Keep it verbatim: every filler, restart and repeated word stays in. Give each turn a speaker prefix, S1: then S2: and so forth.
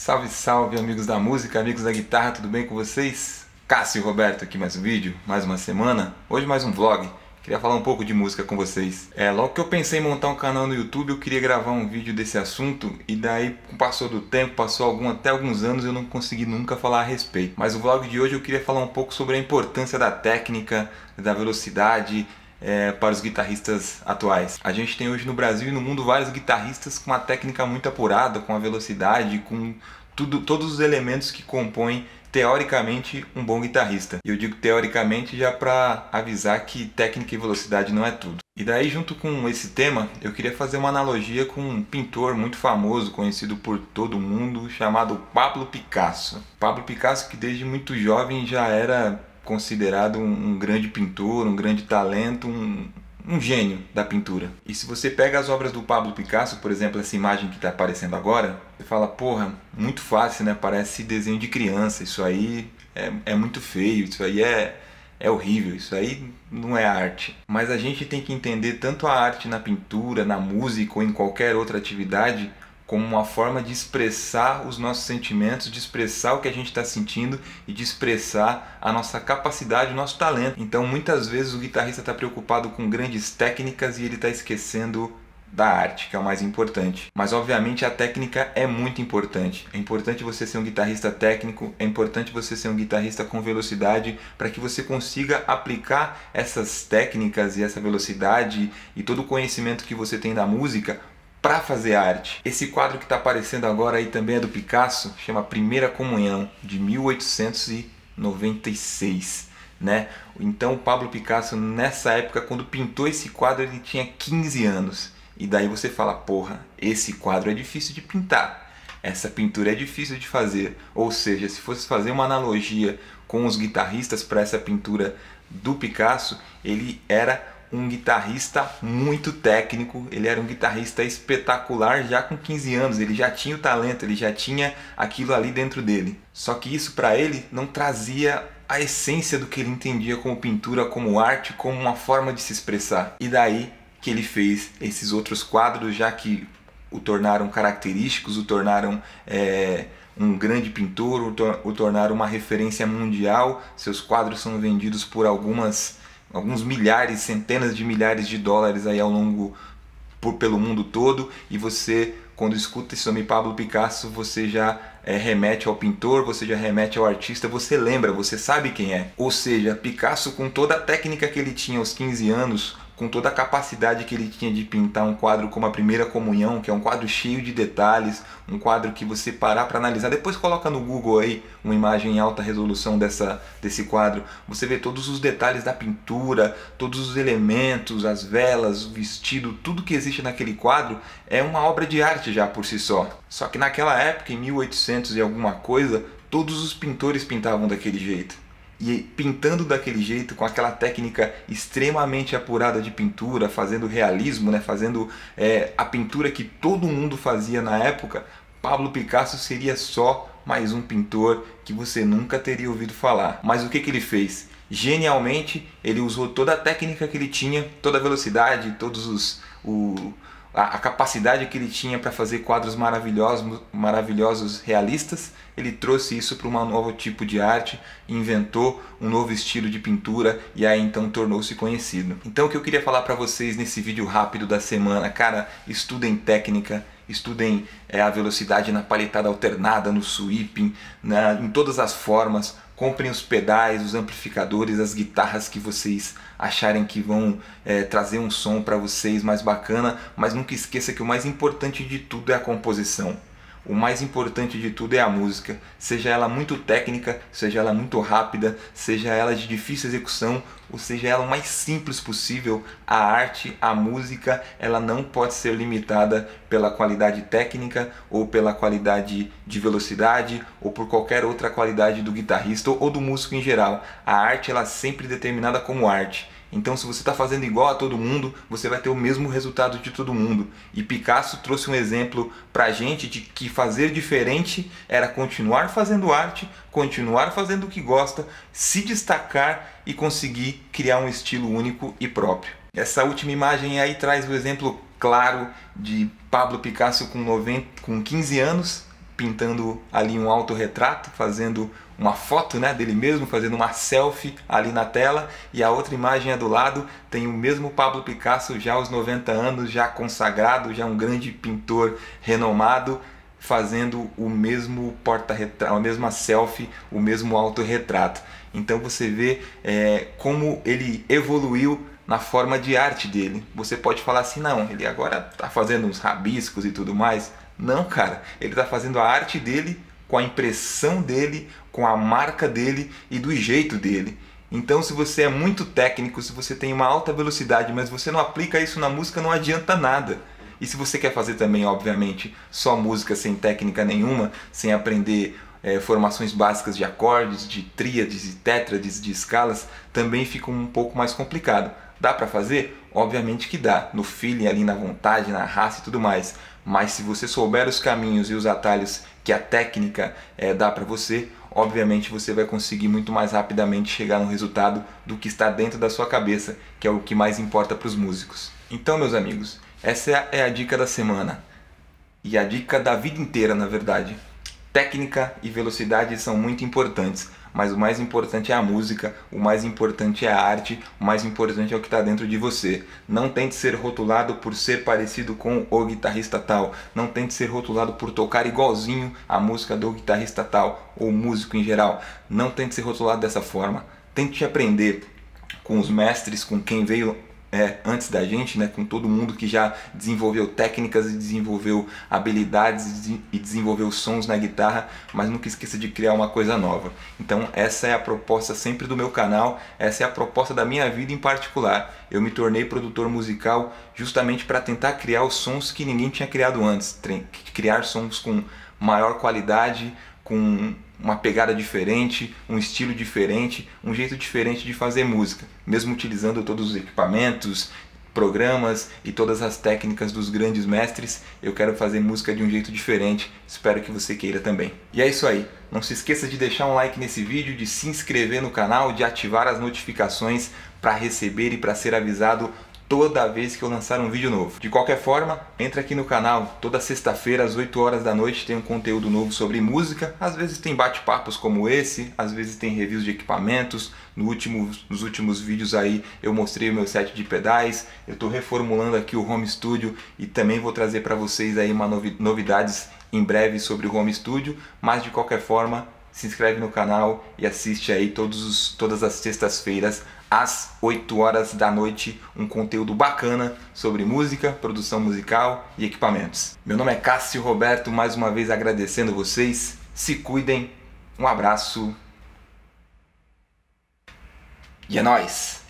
S1: Salve, salve, amigos da música, amigos da guitarra, tudo bem com vocês? Cássio Roberto aqui, mais um vídeo, mais uma semana, hoje mais um vlog. Queria falar um pouco de música com vocês. É, logo que eu pensei em montar um canal no YouTube, eu queria gravar um vídeo desse assunto, e daí, com o passar do tempo, passou algum, até alguns anos, eu não consegui nunca falar a respeito. Mas o vlog de hoje eu queria falar um pouco sobre a importância da técnica, da velocidade, É, para os guitarristas atuais. A gente tem hoje no Brasil e no mundo vários guitarristas com uma técnica muito apurada, com a velocidade, com tudo, todos os elementos que compõem teoricamente um bom guitarrista. E eu digo teoricamente já para avisar que técnica e velocidade não é tudo. E daí, junto com esse tema, eu queria fazer uma analogia com um pintor muito famoso, conhecido por todo mundo, chamado Pablo Picasso. Pablo Picasso, que desde muito jovem já era considerado um, um grande pintor, um grande talento, um, um gênio da pintura. E se você pega as obras do Pablo Picasso, por exemplo, essa imagem que está aparecendo agora, você fala, porra, muito fácil, né? Parece desenho de criança, isso aí é, é muito feio, isso aí é, é horrível, isso aí não é arte. Mas a gente tem que entender tanto a arte na pintura, na música ou em qualquer outra atividade, como uma forma de expressar os nossos sentimentos, de expressar o que a gente está sentindo e de expressar a nossa capacidade, o nosso talento. Então, muitas vezes o guitarrista está preocupado com grandes técnicas e ele está esquecendo da arte, que é o mais importante. Mas, obviamente, a técnica é muito importante. É importante você ser um guitarrista técnico, é importante você ser um guitarrista com velocidade, para que você consiga aplicar essas técnicas e essa velocidade e todo o conhecimento que você tem da música para fazer arte. Esse quadro que está aparecendo agora aí também é do Picasso, chama Primeira Comunhão, de mil oitocentos e noventa e seis, né? Então o Pablo Picasso, nessa época, quando pintou esse quadro, ele tinha quinze anos. E daí você fala, porra, esse quadro é difícil de pintar, essa pintura é difícil de fazer. Ou seja, se fosse fazer uma analogia com os guitarristas para essa pintura do Picasso, ele era um guitarrista muito técnico, ele era um guitarrista espetacular já com quinze anos, ele já tinha o talento, ele já tinha aquilo ali dentro dele. Só que isso para ele não trazia a essência do que ele entendia como pintura, como arte, como uma forma de se expressar. E daí que ele fez esses outros quadros, já que o tornaram característicos, o tornaram é, um grande pintor, o, tor o tornaram uma referência mundial. Seus quadros são vendidos por algumas alguns milhares, centenas de milhares de dólares aí ao longo, por, pelo mundo todo, e você, quando escuta esse nome Pablo Picasso, você já é, remete ao pintor, você já remete ao artista, você lembra, você sabe quem é. Ou seja, Picasso, com toda a técnica que ele tinha aos quinze anos, com toda a capacidade que ele tinha de pintar um quadro como a Primeira Comunhão, que é um quadro cheio de detalhes, um quadro que você parar para analisar, depois coloca no Google aí uma imagem em alta resolução dessa, desse quadro, você vê todos os detalhes da pintura, todos os elementos, as velas, o vestido, tudo que existe naquele quadro é uma obra de arte já por si só. Só que naquela época, em mil e oitocentos e alguma coisa, todos os pintores pintavam daquele jeito. E pintando daquele jeito, com aquela técnica extremamente apurada de pintura, fazendo realismo, né? Fazendo é, a pintura que todo mundo fazia na época, Pablo Picasso seria só mais um pintor que você nunca teria ouvido falar. Mas o que, que ele fez? Genialmente, ele usou toda a técnica que ele tinha, toda a velocidade, todos os... O, a capacidade que ele tinha para fazer quadros maravilhosos, maravilhosos realistas, ele trouxe isso para um novo tipo de arte, inventou um novo estilo de pintura e aí então tornou-se conhecido. Então o que eu queria falar para vocês nesse vídeo rápido da semana, cara, estudem técnica, estudem é, a velocidade na palhetada alternada, no sweeping, na, em todas as formas. Comprem os pedais, os amplificadores, as guitarras que vocês acharem que vão é, trazer um som para vocês mais bacana, mas nunca esqueça que o mais importante de tudo é a composição. O mais importante de tudo é a música, seja ela muito técnica, seja ela muito rápida, seja ela de difícil execução, ou seja ela o mais simples possível. A arte, a música, ela não pode ser limitada pela qualidade técnica, ou pela qualidade de velocidade, ou por qualquer outra qualidade do guitarrista ou do músico em geral. A arte, ela é sempre determinada como arte. Então, se você está fazendo igual a todo mundo, você vai ter o mesmo resultado de todo mundo. E Picasso trouxe um exemplo para a gente de que fazer diferente era continuar fazendo arte, continuar fazendo o que gosta, se destacar e conseguir criar um estilo único e próprio. Essa última imagem aí traz o exemplo claro de Pablo Picasso com, noventa, com quinze anos, pintando ali um autorretrato, fazendo uma foto, né, dele mesmo, fazendo uma selfie ali na tela, e a outra imagem é do lado, tem o mesmo Pablo Picasso já aos noventa anos, já consagrado, já um grande pintor renomado, fazendo o mesmo porta-retrato, a mesma selfie, o mesmo autorretrato. Então você vê é, como ele evoluiu na forma de arte dele. Você pode falar assim, não, ele agora está fazendo uns rabiscos e tudo mais. Não, cara, ele está fazendo a arte dele com a impressão dele, com a marca dele e do jeito dele. Então, se você é muito técnico, se você tem uma alta velocidade, mas você não aplica isso na música, não adianta nada. E se você quer fazer também, obviamente, só música sem técnica nenhuma, sem aprender é, formações básicas de acordes, de tríades, de tétrades, de escalas, também fica um pouco mais complicado. Dá para fazer? Obviamente que dá, no feeling, ali na vontade, na raça e tudo mais. Mas se você souber os caminhos e os atalhos que a técnica é, dá para você, obviamente você vai conseguir muito mais rapidamente chegar no resultado do que está dentro da sua cabeça, que é o que mais importa para os músicos. Então, meus amigos, essa é a dica da semana. E a dica da vida inteira, na verdade. Técnica e velocidade são muito importantes, mas o mais importante é a música, o mais importante é a arte, o mais importante é o que está dentro de você. Não tente ser rotulado por ser parecido com o guitarrista tal, não tente ser rotulado por tocar igualzinho a música do guitarrista tal, ou músico em geral. Não tente ser rotulado dessa forma. Tente aprender com os mestres, com quem veio É, antes da gente, né, com todo mundo que já desenvolveu técnicas e desenvolveu habilidades e desenvolveu sons na guitarra, mas nunca esqueça de criar uma coisa nova. Então essa é a proposta sempre do meu canal, essa é a proposta da minha vida em particular. Eu me tornei produtor musical justamente para tentar criar os sons que ninguém tinha criado antes, criar sons com maior qualidade, com uma pegada diferente, um estilo diferente, um jeito diferente de fazer música, mesmo utilizando todos os equipamentos, programas e todas as técnicas dos grandes mestres. Eu quero fazer música de um jeito diferente, espero que você queira também. E é isso aí, não se esqueça de deixar um like nesse vídeo, de se inscrever no canal, de ativar as notificações para receber e para ser avisado toda vez que eu lançar um vídeo novo. De qualquer forma, entra aqui no canal, toda sexta-feira às oito horas da noite tem um conteúdo novo sobre música. Às vezes tem bate-papos como esse, às vezes tem reviews de equipamentos. No último, nos últimos vídeos aí eu mostrei o meu set de pedais, eu estou reformulando aqui o home studio e também vou trazer para vocês aí uma novi novidades em breve sobre o home studio, mas de qualquer forma, se inscreve no canal e assiste aí todos os, todas as sextas-feiras às oito horas da noite, um conteúdo bacana sobre música, produção musical e equipamentos. Meu nome é Cássio Roberto, mais uma vez agradecendo vocês, se cuidem, um abraço e é nóis!